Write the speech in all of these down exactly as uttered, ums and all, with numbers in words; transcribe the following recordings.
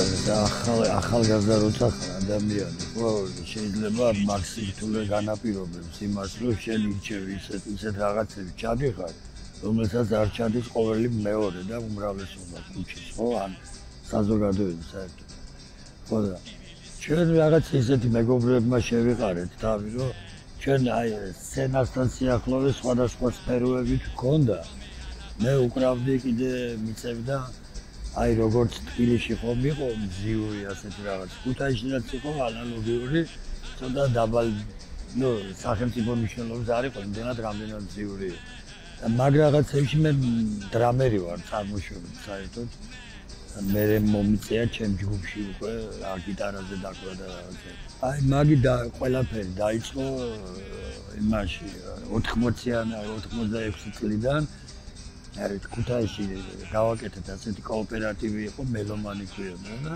ახალგაზრდა როცა ხარ ადამიანი, ხო, შეიძლება მაქსიმალურად განაპირობებს იმას, რომ შენ ირჩევი ისეთ ისეთ რაღაცები ჩადიხარ, რომელსაც არ ჩადის ყოველი მეორე და უმრავლესობა კუჩის, ხო, ან საზოგადოების საერთოდ. ხო და ჩვენ რაღაც ისეთი მეგობრებმა შევიყარეთ თავი, რომ ჩვენ აი სცენასთან სიახლოვე სხვადასხვა სფეროებით გქონდა. მე უკრავდი კიდე მიწევდა აი როგორც თბილისში ხომ იყო მზიური ასეთი რაღაც. ქუთაისშიც იყო ანალოგიური, ცოტა დაბალ, ნუ სახელმწიფო მნიშვნელობის არ იყო, იმდენად რამდენად მზიური. და მაგ რაღაცებში მე დრამერი ვარ წარმოშობით საერთოდ. მე მომიწია ჩემ ჯგუფში უკვე გიტარაზე დაკვრა და რაღაცა. აი მაგი და ყველაფერი დაიწყო იმაში ოთხმოციან ოთხმოცდაექვსი წლიდან. აი ქუთაისში გავაკეთეთ ასეთი კოოპერატივი იყო მელომანი ქვია და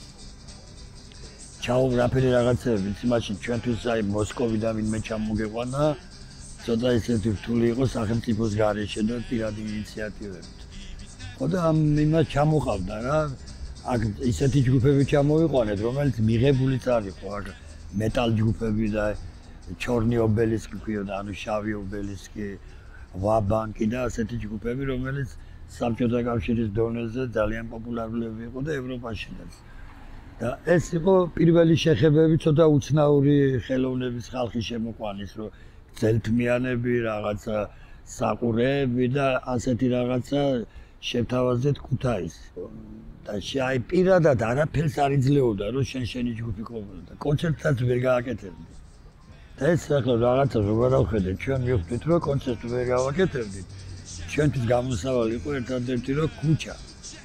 ჩაუბრაფერი რაღაცები იმაში ჩვენთვის აი მოსკოვიდან ვინმე ჩამოგეყვანა ცოტა ისეთი რთული იყო სახელმწიფოს გარეშე და პირადი ინიციატივებით. ხო და ამ იმას ჩამოყავდა რა აქ ისეთი ჯგუფები ჩამოვიყვანეთ რომელიც მიღებულიც არ იყო აქ მეტალ ჯგუფები და ჩორნი ობელისკი ქვია ანუ შავი ობელისკი ვაბანკი და ასეთი ჯგუფები, რომელიც საბჭოთა კავშირის დონეზე ძალიან პოპულარულები იყო და ევროპაშიც. და ეს იყო პირველი შეხებები ცოტა უცნაური ხელოვნების ხალხი შემოყვანის, რომ ძელთმიანები, რაღაცა საყურეები და ასეთი რაღაცა შევთავაზეთ ქუთაისს. და აი პირადად არაფერს არ იძლეოდა, რომ შენ შენი ჯგუფი ყოფილიყო. კონცერტსაც ვერ გააკეთებდი. და ეს ახლა რაღაცა როგორ ავხედეთ, ჩვენ მივხვდით, რომ კონცერტს ვერ გავაკეთებდით. ჩვენთვის გამოსავალი იყო ერთადერთი, რომ ქუჩა.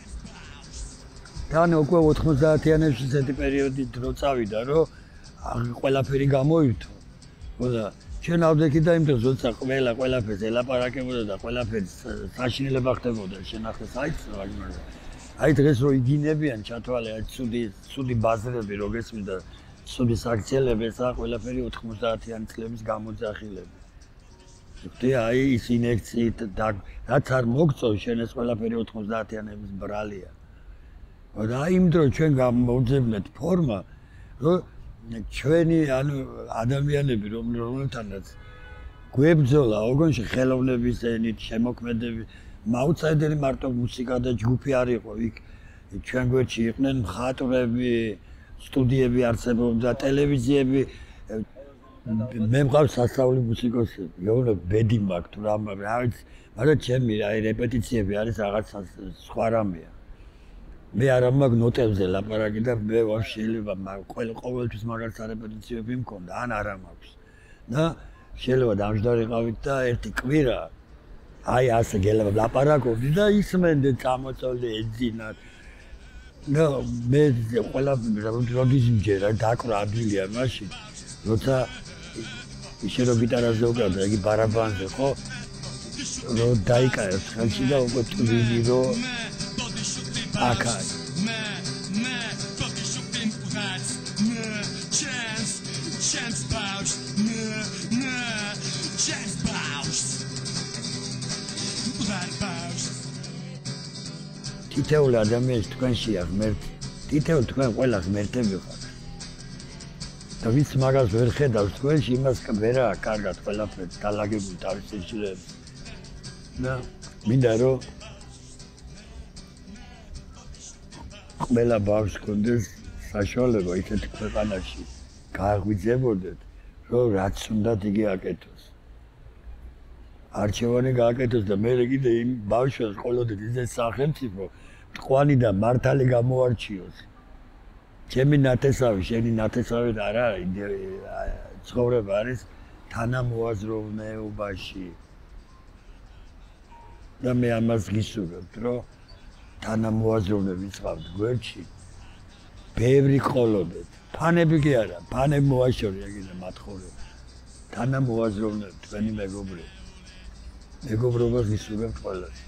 და უკვე ოთხმოცდაათიანებში ესეთი პერიოდი დრო წავიდა, რომ ყველაფერი გამოირთო. ხო და ჩვენ ავდექით და იმ დროს როცა ყველა ყველაფერს ელაპარაკებოდა და ყველაფერი საშინელება ხდებოდა, შენახეს აიც მაგრამ აი დღეს რო იგინებიან ჩათვალე აი ცუდი ცუდი ბაზრები რო გესმის და ცუდი საქციელები ესა ყველაფერი ოთხმოცდაათიანი წლების გამოძახილები. ხდი აი ის ინექციით და რაც არ მოგწო შენ ეს ყველაფერი ოთხმოცდაათიანების ბრალია. და აი იმ დროს ჩვენ გამოვძებნეთ ფორმა, რომ ჩვენი ანუ ადამიანები რომელთანაც გვებძოლა ოღონდ ხელოვნების ენით შემოქმედები მაუცადერი მარტო მუსიკა და ჯგუფი არ იყო იქ ჩვენ გვერდში იყვნენ მხატვრები სტუდიები არსებობდა ტელევიზიები მე მყავს სასწავლი მუსიკოსები მეუბნე ბედი მაქვს თუ რა მაგრამ ჩემი აი რეპეტიციები არის რაღაც სხვა რამეა მე არ მაქვს ნოტებზე ლაპარაკი და მე ვარ შეიძლება ყოველ ყოველთვის მაგარ სარეპეტიციები მქონდა ან არა მაქვს და შეიძლება დამჯდარიყავით და ერთი კვირა აი ასე გელაპარაკობდი და ისმენდე წამოწოლდი ეძინათ ნო მე ყველა როდის მჯერა დაკვრა ადვილია მაშინ როცა ისე რომ გიტარაზე უკრავდა იგი ბარაბანზე ხო რომ დაიკარეს ხელში და უკვე ტვინი რომ აკა თითოეულ ადამიანს თქვენშია ღმერთი თითოეულ თქვენ ყველა ღმერთები ხართ და ვინც მაგას ვერ ხედავს თქვენში იმას ვერაა კარგად ყველაფერი დალაგებული თავის სიჩქარეებს და მინდა რომ ყველა ბავშვს კონდეს საშუალება ისეთი ქვეყანაში გააღვიძებოდეთ რომ რაც უნდათ იგი აკეთოს არჩევანი გააკეთოს და მე კიდე იმ ბავშვს ყოლოდეთ ისეთ სახელმწიფო მტყვანი და მართალი გამოარჩიოს ჩემი ნათესავი შენი ნათესავი არ არის ცხოვრება არის თანამოაზროვნეობაში და მე ამას გისურვებთ რომ თანამოაზროვნე ვიწყავთ გვერდში ბევრი ყოლოდეთ ფანები კი არა ფანები მოაშორია კიდე მათხოვრება თანამოაზროვნე თქვენი მეგობრები მეგობრობას გისურვებთ ყველას